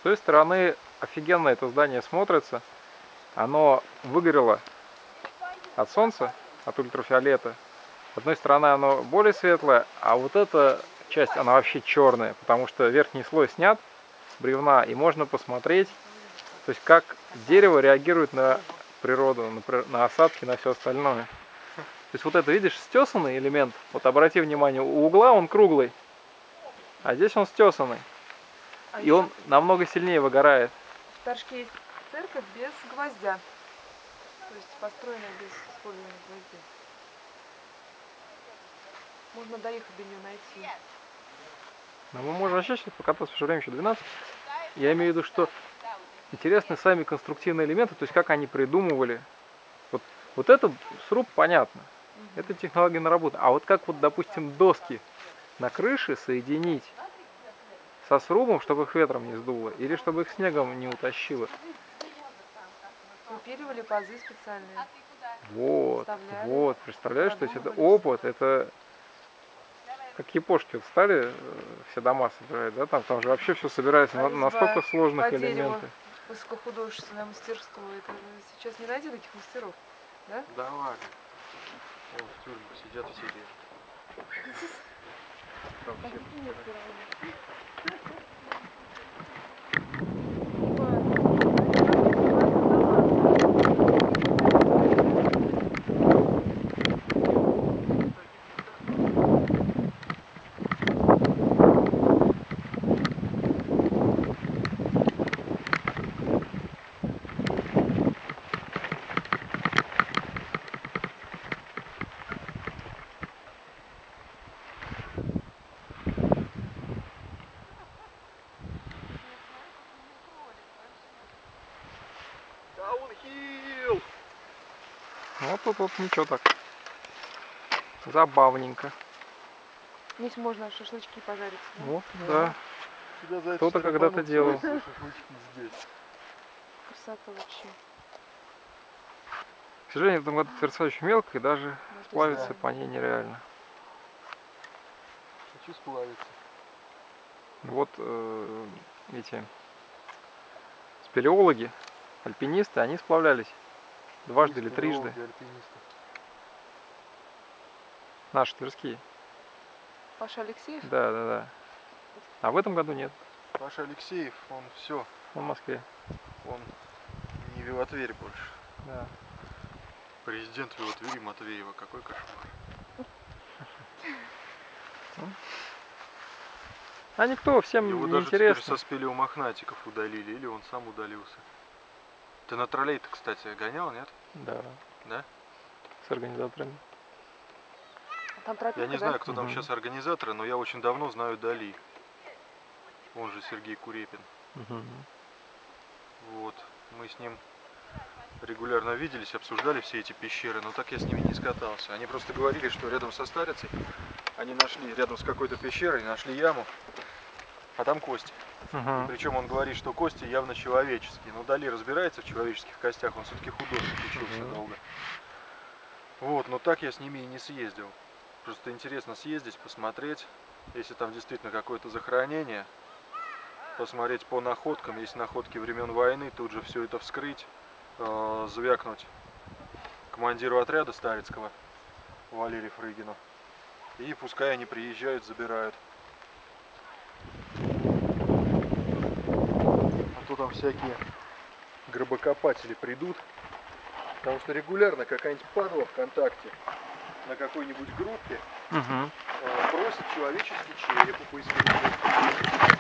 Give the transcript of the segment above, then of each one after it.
той стороны офигенно это здание смотрится. Оно выгорело от солнца, от ультрафиолета. С одной стороны оно более светлое, а вот эта часть, она вообще черная, потому что верхний слой снят, бревна, и можно посмотреть, то есть как дерево реагирует на природу, на осадки, на все остальное. То есть вот это, видишь, стесанный элемент, вот обрати внимание, у угла он круглый, а здесь он стесанный. И он намного сильнее выгорает. В Торжке есть церковь без гвоздя, то есть построенная без использования гвоздей. Можно доехать до нее найти. Но мы можем вообще сейчас покататься, потому что время еще 12. Я имею в виду, что интересны сами конструктивные элементы, то есть как они придумывали. Вот это сруб понятно, это технология наработана. А вот как вот, допустим, доски на крыше соединить со срубом, чтобы их ветром не сдуло, или чтобы их снегом не утащило. Выпиливали пазы специальные. Вот, представляешь, то есть это опыт, это как япошки вот стали, все дома собирают, да, там же вообще все собирается настолько сложных элементов. Высокохудожественное мастерство, это сейчас не найти таких мастеров, да? Да ладно. О, в тюрьме сидят все дети. Вот тут вот ничего так. Забавненько. Здесь можно шашлычки пожарить. Да? Вот, да. Кто-то когда-то делал. Красота вообще. К сожалению, в этом году тверца очень мелкая, и даже сплавиться по ней нереально. Хочу сплавиться. Вот эти спелеологи, альпинисты, они сплавлялись дважды или трижды. Наши тверские. Паша Алексеев? Да. А в этом году нет. Паша Алексеев, он все. Он в Москве. Он не Велотверь больше. Да. Президент Велотвери Матвеева. Какой кошмар. А никто, всем его не даже интересно. теперь со спелеомохнатиков удалили, или он сам удалился. Ты на троллей-то, кстати, гонял, нет? Да. Да? С организаторами. Там тропинка, я не знаю, кто там сейчас организаторы, но я очень давно знаю Дали. Он же Сергей Курепин. Вот. Мы с ним регулярно виделись, обсуждали все эти пещеры, но так я с ними не скатался. Они просто говорили, что рядом со Старицей они нашли, рядом с какой-то пещерой, нашли яму, а там кости. Причем он говорит, что кости явно человеческие. Но Дали разбирается в человеческих костях, он все-таки художник, учился долго. Вот, но так я с ними и не съездил. Просто интересно съездить, посмотреть, если там действительно какое-то захоронение, посмотреть по находкам, есть находки времен войны, тут же все это вскрыть, звякнуть командиру отряда Старицкого, Валерию Фрыгину, и пускай они приезжают, забирают. А то там всякие гробокопатели придут, потому что регулярно какая-нибудь падла ВКонтакте на какой-нибудь группе просит человеческий череп у поисковика.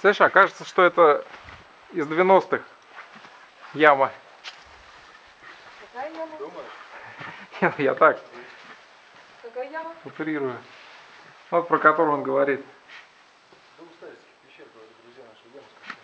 Слышь, а кажется, что это из 90-х яма. Какая яма? Думаешь? Я так Какая яма? утрирую. Вот про которую он говорит. Двух старецких пещер, говорят, друзья наши, яму скопали.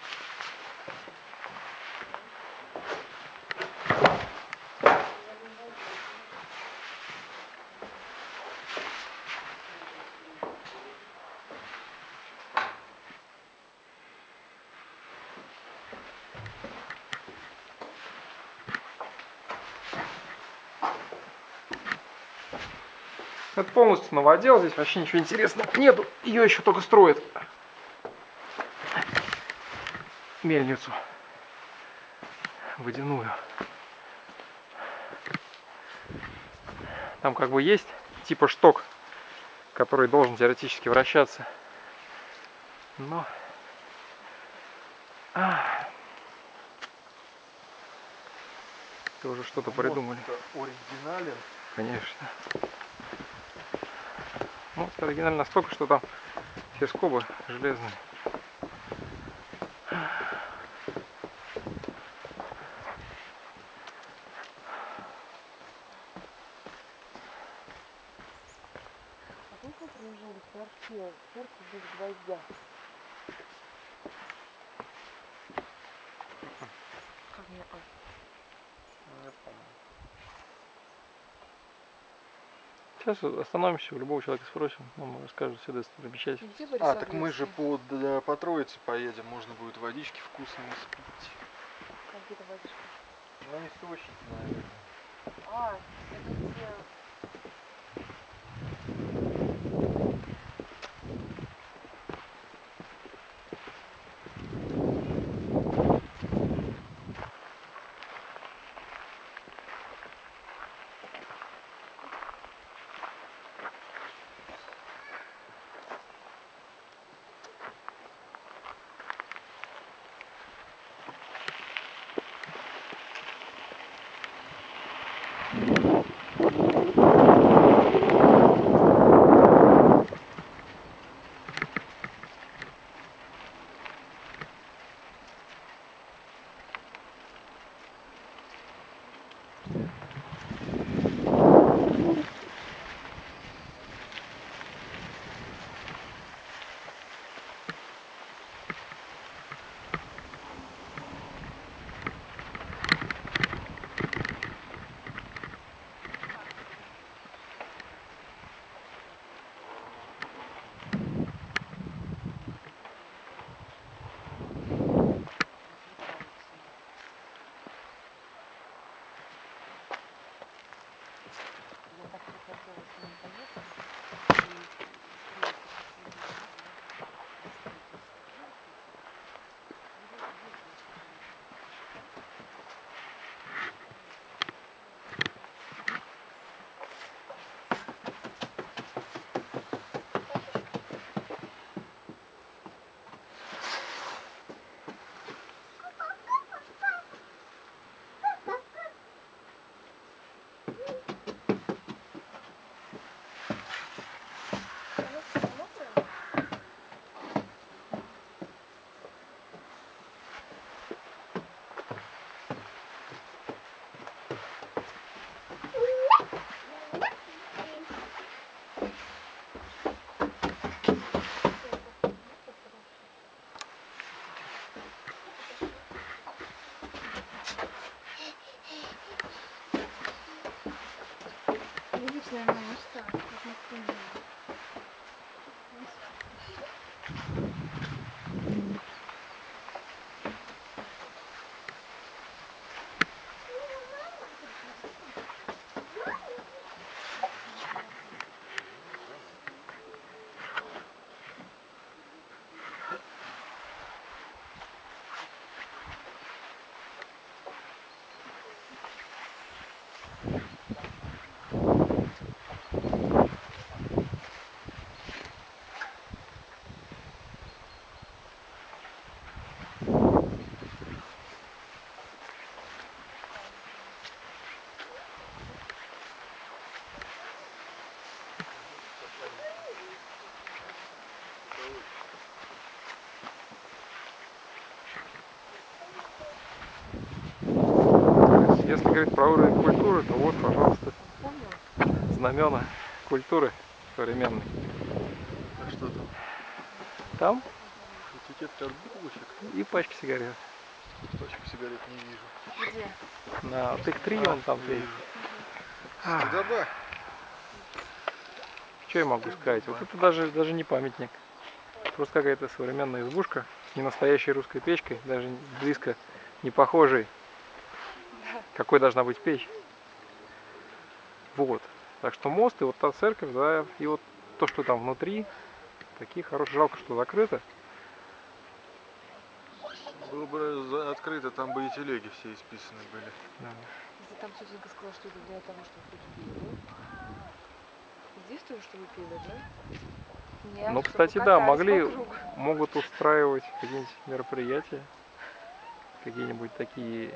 Это полностью новодел, здесь вообще ничего интересного нету. Ее еще только строят. Мельницу водяную. Там как бы есть типа шток, который должен теоретически вращаться. Но тоже что-то придумали. Оригинален. Конечно. Ну, оригинально настолько, что там все скобы железные. А как вы приезжали в квартиру? Церковь без гвоздя. Как мне так? Не помню. Сейчас остановимся, у любого человека спросим, он расскажет все достопримечательности. Где Борис А, так мы же Оглядский? по Троице поедем, можно будет водички вкусные спить. Какие-то водички. Ну, не источники, наверное. А, это где... Я так хотела с ним поехать. Личная мечта, как мы поняли. говорить про уровень культуры, то вот, пожалуйста, Помнила? знамена культуры современной. А что там? Там Этикетка от булочек. и пачка сигарет. Пачку сигарет не вижу. Где? На ТЭК-3 он там есть. Стыдоба. Что я могу сказать? Вот это даже не памятник. Просто какая-то современная избушка с ненастоящей русской печкой, даже близко не похожей. Какой должна быть печь. Вот. Так что мост и вот та церковь, да, и вот то, что там внутри, такие хорошие. Жалко, что закрыто. Было бы открыто, там бы и телеги все исписаны были. Да. Если там тетенька сказала, что это для того, чтобы люди пили, да? Здесь тоже, чтобы пили, да? Нет, Ну, чтобы кстати, да, катались вокруг. могут устраивать какие-нибудь мероприятия, какие-нибудь такие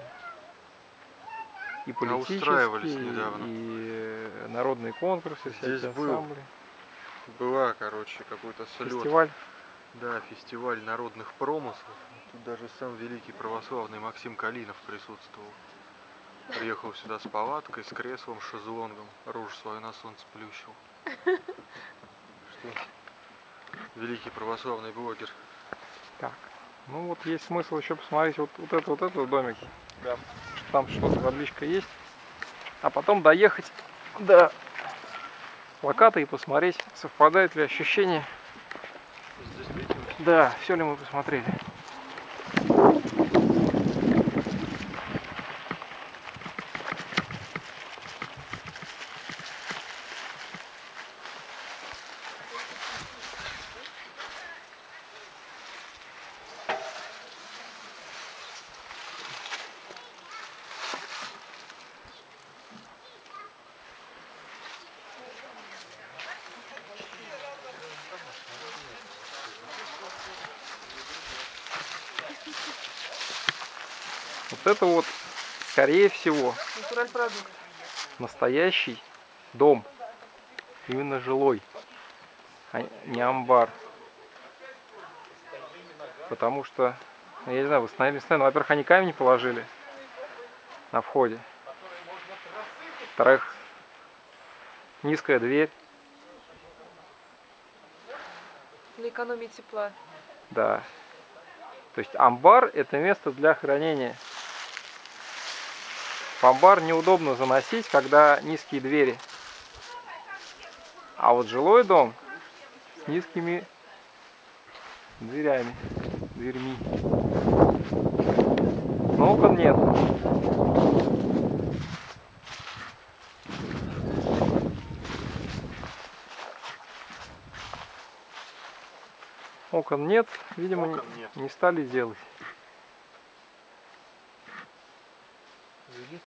и устраивались политические, недавно. и народные конкурсы, Здесь всякие был ансамбли. Была, короче, какой-то слет. Фестиваль. Да, фестиваль народных промыслов. Тут даже сам великий православный Максим Калинов присутствовал. Приехал сюда с палаткой, с креслом, с шезлонгом. Рожу свою на солнце плющил. Что? Великий православный блогер. Так, ну вот есть смысл еще посмотреть вот этот домик. Да. Там что-то табличка есть. А потом доехать до плаката и посмотреть, совпадает ли ощущение. Здесь видите? Да, все ли мы посмотрели. Вот это вот, скорее всего, Натуральпродукт. настоящий дом. Именно жилой, а не амбар. Потому что, я не знаю, восстановили стену. Во-первых, они камень не положили на входе. Во-вторых, низкая дверь. Для экономии тепла. Да. То есть амбар — это место для хранения. В амбар неудобно заносить, когда низкие двери. А вот жилой дом с низкими дверьми. Но окон нет. Окон нет, видимо, Окон нет. не стали делать.